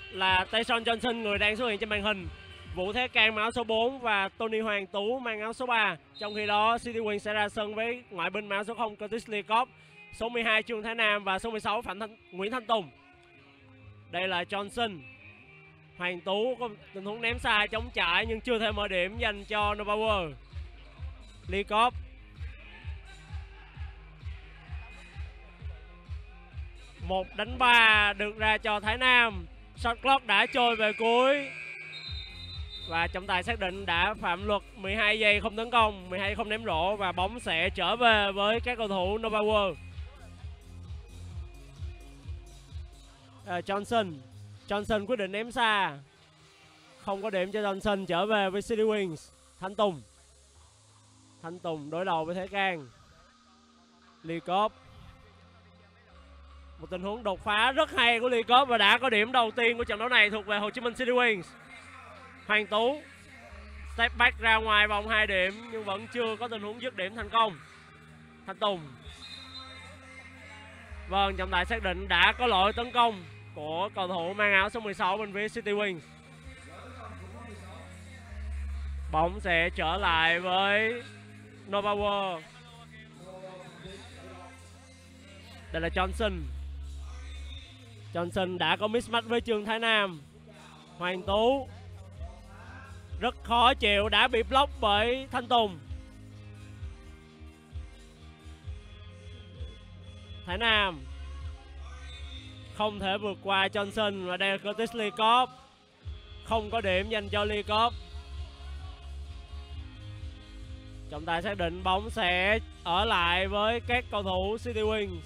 là Tyson Johnson, người đang xuất hiện trên màn hình. Vũ Thế Cang mang áo số 4 và Tony Hoàng Tú mang áo số 3. Trong khi đó City Wings sẽ ra sân với ngoại binh mang áo số 0 Curtis Leacock, số 12 Trương Thái Nam và số 16 Nguyễn Thanh Tùng. Đây là Johnson. Hoàng Tú có tình huống ném xa chống chạy nhưng chưa thể mở điểm dành cho Nova World. Leacock. Một đánh 3 được ra cho Thái Nam. Shot clock đã trôi về cuối. Và trọng tài xác định đã phạm luật 12 giây không tấn công, 12 không ném rổ và bóng sẽ trở về với các cầu thủ Nova World. Johnson quyết định ném xa. Không có điểm cho Johnson, trở về với City Wings. Thanh Tùng đối đầu với Thế Cang. Leacock. Một tình huống đột phá rất hay của Leacock và đã có điểm đầu tiên của trận đấu này thuộc về Hồ Chí Minh City Wings. Hoàng Tú step back ra ngoài vòng 2 điểm nhưng vẫn chưa có tình huống dứt điểm thành công. Thanh Tùng. Vâng, trọng tài xác định đã có lỗi tấn công của cầu thủ mang áo số 16 bên phía City Wings. Bóng sẽ trở lại với Nova World. Đây là Johnson đã có mismatch với Trương Thái Nam. Hoàng Tú rất khó chịu, đã bị block bởi Thanh Tùng. Thái Nam không thể vượt qua Johnson và đây là Curtis Leacock. Không có điểm dành cho Leacock. Trọng tài xác định bóng sẽ ở lại với các cầu thủ City Wings.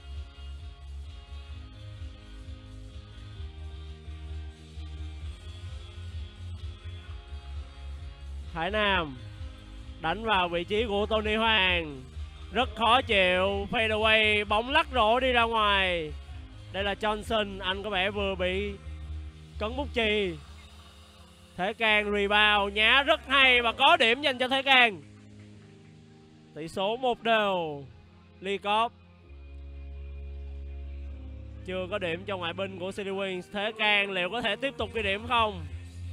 Thái Nam đánh vào vị trí của Tony Hoàng. Rất khó chịu, fade away, bóng lắc rổ đi ra ngoài. Đây là Johnson, anh có vẻ vừa bị cấn bút chì. Thế Cang rebound, nhá rất hay và có điểm dành cho Thế Cang. Tỷ số 1-1. Leacock chưa có điểm cho ngoại binh của City Wings. Thế Cang liệu có thể tiếp tục ghi điểm không?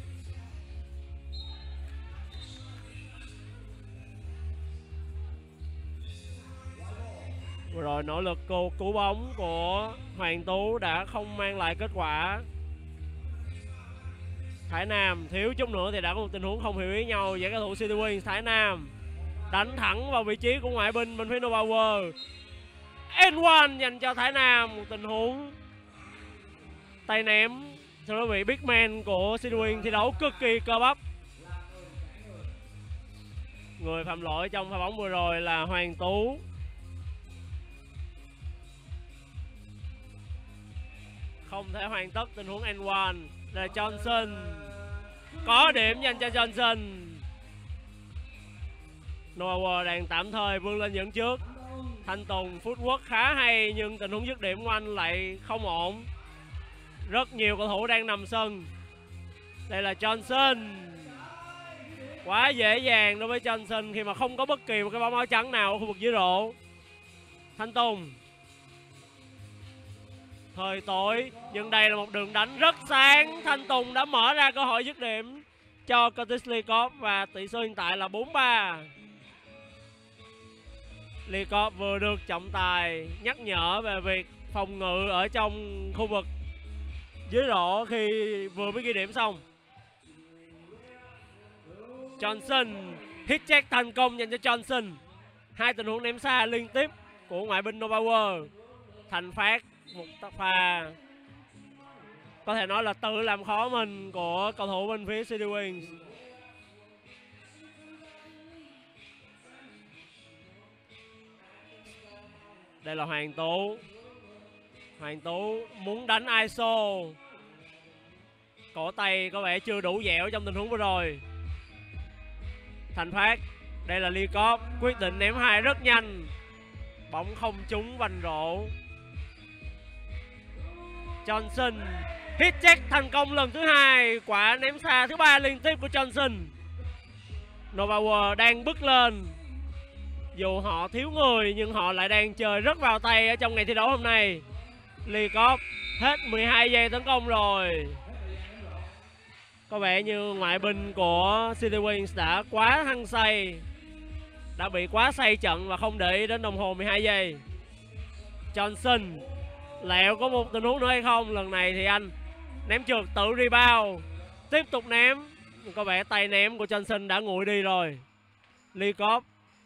Vừa rồi nỗ lực cứu bóng của Hoàng Tú đã không mang lại kết quả. Thái Nam thiếu chút nữa thì đã có một tình huống không hiểu ý nhau giữa các cầu thủ City Wings. Thái Nam đánh thẳng vào vị trí của ngoại binh bên phía Nova World. N1 dành cho Thái Nam. Một tình huống tay ném sau đó vị big man của City Wings thi đấu cực kỳ cơ bắp. Người phạm lỗi trong pha bóng vừa rồi là Hoàng Tú. Không thể hoàn tất tình huống N1. Là Johnson. Có điểm dành cho Johnson. Nova World đang tạm thời vươn lên dẫn trước. Thanh Tùng footwork khá hay nhưng tình huống dứt điểm của anh lại không ổn. Rất nhiều cầu thủ đang nằm sân. Đây là Johnson. Quá dễ dàng đối với Johnson khi mà không có bất kỳ một cái bóng áo trắng nào ở khu vực dưới rổ. Thanh Tùng. Thời tối nhưng đây là một đường đánh rất sáng. Thanh Tùng đã mở ra cơ hội dứt điểm cho Curtis Leacock và tỷ số hiện tại là 4-3. Leacock vừa được trọng tài nhắc nhở về việc phòng ngự ở trong khu vực dưới rổ khi vừa mới ghi điểm xong. Johnson hit check thành công dành cho Johnson. Hai tình huống ném xa liên tiếp của ngoại binh Nova World. Thành phát một pha có thể nói là tự làm khó mình của cầu thủ bên phía City Wings. Đây là Hoàng Tú. Hoàng Tú muốn đánh ISO. Cổ tay có vẻ chưa đủ dẻo trong tình huống vừa rồi. Thành phát. Đây là Leacock quyết định ném hai rất nhanh. Bóng không trúng vành rổ. Johnson hit check thành công lần thứ hai. Quả ném xa thứ 3 liên tiếp của Johnson. Nova World đang bước lên. Dù họ thiếu người nhưng họ lại đang chơi rất vào tay ở trong ngày thi đấu hôm nay. Leacock hết 12 giây tấn công rồi. Có vẻ như ngoại binh của City Wings đã quá hăng say, đã bị quá say trận và không để ý đến đồng hồ 12 giây. Johnson liệu có một tình huống nữa hay không? Lần này thì anh ném trượt tự rebound, tiếp tục ném. Nhưng có vẻ tay ném của Johnson đã nguội đi rồi. Lee Cobb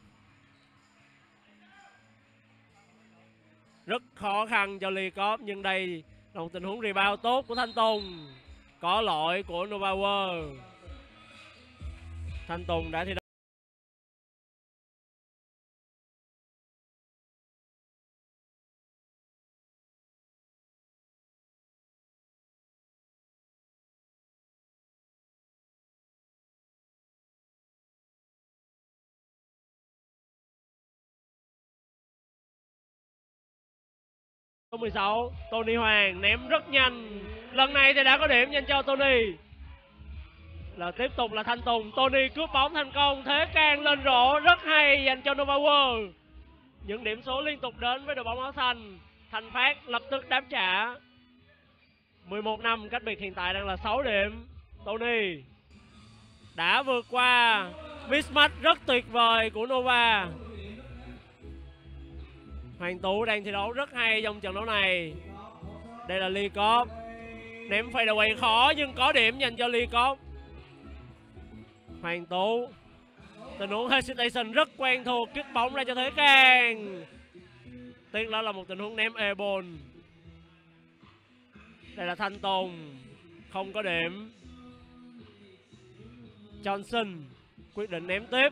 rất khó khăn cho Lee Cobb, nhưng đây là một tình huống rebound tốt của Thanh Tùng. Có lỗi của Nova World. Thanh Tùng đã thi đấu. Số 16 Tony Hoàng ném rất nhanh. Lần này thì đã có điểm dành cho Tony. Là tiếp tục là Thanh Tùng. Tony cướp bóng thành công. Thế càng lên rổ rất hay dành cho Nova World. Những điểm số liên tục đến với đội bóng áo xanh. Thành Phát lập tức đáp trả. 11 năm cách biệt hiện tại đang là 6 điểm. Tony đã vượt qua mismatch rất tuyệt vời của Nova. Hoàng Tú đang thi đấu rất hay trong trận đấu này. Đây là Lee Cobb. Ném fadeaway khó nhưng có điểm dành cho Lee Cobb. Hoàng Tú. Tình huống hesitation rất quen thuộc, kích bóng ra cho Thế Càng. Tiếc đó là một tình huống ném airball. Đây là Thanh Tùng. Không có điểm. Johnson quyết định ném tiếp.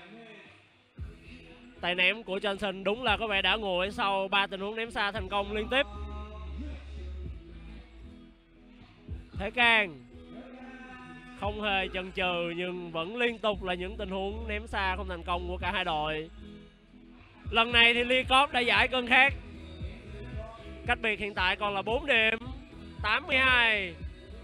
Tay ném của Johnson đúng là có vẻ đã nguội sau 3 tình huống ném xa thành công liên tiếp. Thế Càng không hề chần chừ nhưng vẫn liên tục là những tình huống ném xa không thành công của cả hai đội. Lần này thì Lee Cobb đã giải cơn khát. Cách biệt hiện tại còn là 4 điểm. 82.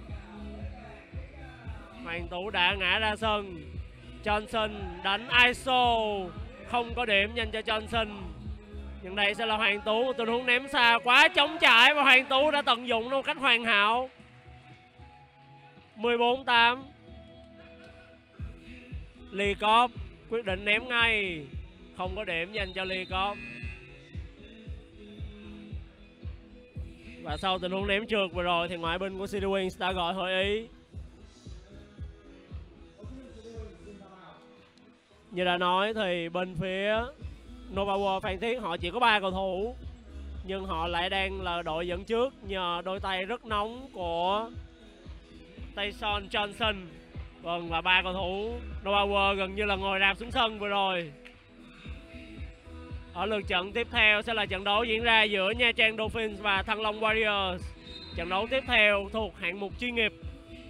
Hoàng Tú đã ngã ra sân. Johnson đánh ISO. Không có điểm dành cho Johnson. Nhưng đây sẽ là Hoàng Tú. Một tình huống ném xa quá trống trải và Hoàng Tú đã tận dụng một cách hoàn hảo. 14-8. Lee Cobb quyết định ném ngay. Không có điểm dành cho Lee Cobb. Và sau tình huống ném trượt vừa rồi thì ngoại binh của City Wings đã gọi hội ý. Như đã nói thì bên phía Nova World Phan Thiết họ chỉ có 3 cầu thủ, nhưng họ lại đang là đội dẫn trước nhờ đôi tay rất nóng của Tyson Johnson. Vâng, và 3 cầu thủ Nova World gần như là ngồi rạp xuống sân vừa rồi. Ở lượt trận tiếp theo sẽ là trận đấu diễn ra giữa Nha Trang Dolphins và Thăng Long Warriors. Trận đấu tiếp theo thuộc hạng mục chuyên nghiệp.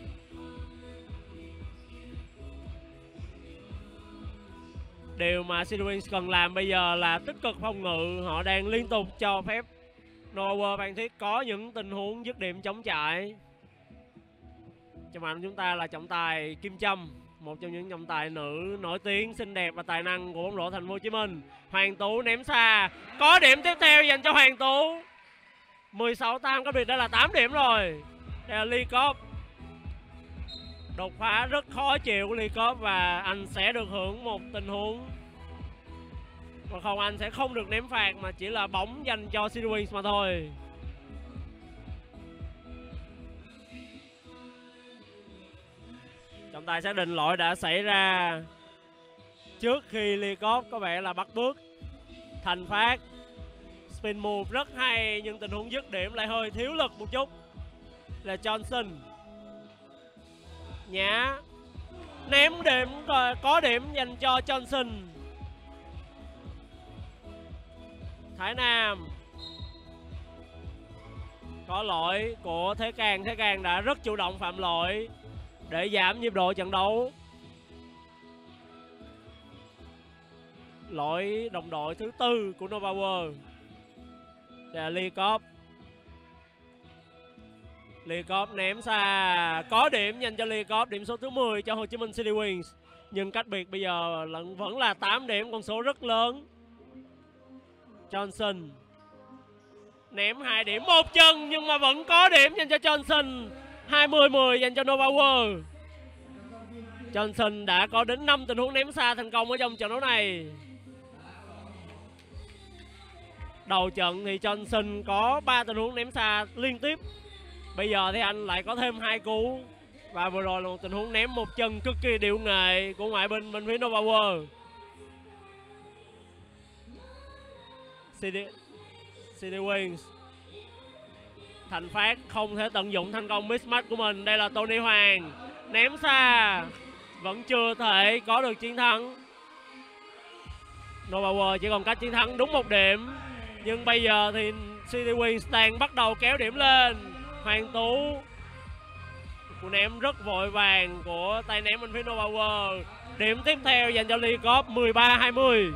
Điều mà City Wings cần làm bây giờ là tích cực phòng ngự. Họ đang liên tục cho phép Nova World Phan Thiết có những tình huống dứt điểm chống chạy. Trong mặt chúng ta là trọng tài Kim Trâm, một trong những trọng tài nữ nổi tiếng, xinh đẹp và tài năng của bóng rổ Thành phố Hồ Chí Minh. Hoàng Tú ném xa, có điểm tiếp theo dành cho Hoàng Tú. 16-8, có biệt đã là 8 điểm rồi. Đây là Lee Cobb. Đột phá rất khó chịu của Lee Cobb và anh sẽ được hưởng một tình huống. Còn không anh sẽ không được ném phạt mà chỉ là bóng dành cho City Wings mà thôi. Trọng tài xác định lỗi đã xảy ra trước khi Lee Cobb có vẻ là bắt bước. Thành Phát spin move rất hay nhưng tình huống dứt điểm lại hơi thiếu lực một chút. Là Johnson. Nhã ném điểm, có điểm dành cho Johnson. Thái Nam. Có lỗi của Thế Càng. Thế Càng đã rất chủ động phạm lỗi để giảm nhịp độ trận đấu. Lỗi đồng đội thứ 4 của Nova World. Đây là Lee Cobb. Lee Cobb ném xa, có điểm dành cho Lee Cobb, điểm số thứ 10 cho Hồ Chí Minh City Wings. Nhưng cách biệt bây giờ vẫn là 8 điểm, con số rất lớn. Johnson ném 2 điểm, một chân nhưng mà vẫn có điểm dành cho Johnson. 20-10 dành cho Nova World. Johnson đã có đến 5 tình huống ném xa thành công ở trong trận đấu này. Đầu trận thì Johnson có 3 tình huống ném xa liên tiếp. Bây giờ thì anh lại có thêm 2 cú. Và vừa rồi là một tình huống ném một chân cực kỳ điệu nghệ của ngoại binh bên phía Nova World. CD Wings. Thành Phát không thể tận dụng thành công mismatch của mình. Đây là Tony Hoàng. Ném xa. Vẫn chưa thể có được chiến thắng. Nova World chỉ còn cách chiến thắng đúng 1 điểm. Nhưng bây giờ thì CD Wings đang bắt đầu kéo điểm lên. Hoàng Tú. Cú ném rất vội vàng của tay ném bên phía Nova World. Điểm tiếp theo dành cho Lee Corp 13-20.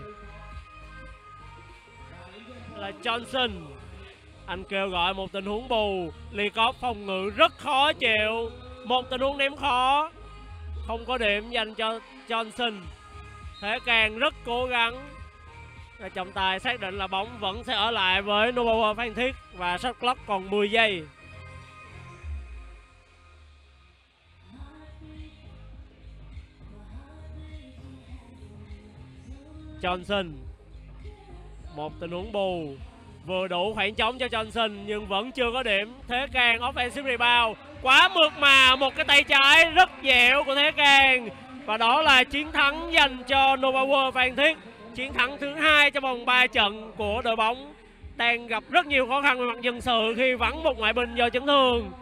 Là Johnson. Anh kêu gọi một tình huống bù. Lee Corp phòng ngự rất khó chịu. Một tình huống ném khó. Không có điểm dành cho Johnson. Thế Càng rất cố gắng. Trọng tài xác định là bóng vẫn sẽ ở lại với Nova World Phan Thiết. Và shot clock còn 10 giây. Johnson. Một tình huống bù. Vừa đủ khoảng trống cho Johnson nhưng vẫn chưa có điểm. Thế Càng offensive rebound. Quá mượt mà. Một cái tay trái rất dẻo của Thế Càng. Và đó là chiến thắng dành cho Nova World Phan Thiết. Chiến thắng thứ 2 trong vòng 3 trận của đội bóng đang gặp rất nhiều khó khăn về mặt nhân sự khi vắng một ngoại binh do chấn thương.